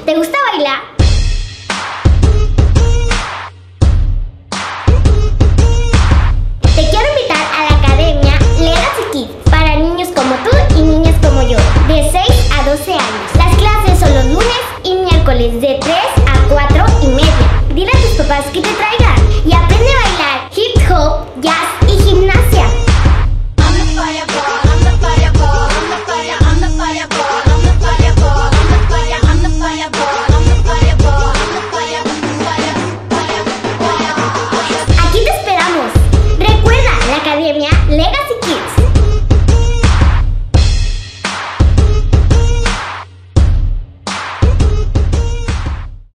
¿Te gusta bailar? Te quiero invitar a la Academia Legacy Kids para niños como tú y niñas como yo, de 6 a 12 años. Las clases son los lunes y miércoles de 3